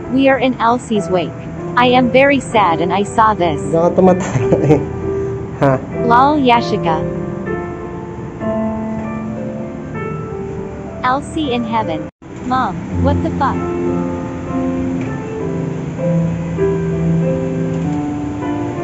We are in Elsie's wake. I am very sad and I saw this. Diyan ka tumatara eh. Ha? Lol Yashica. Elsie in heaven. Mom, what the fuck?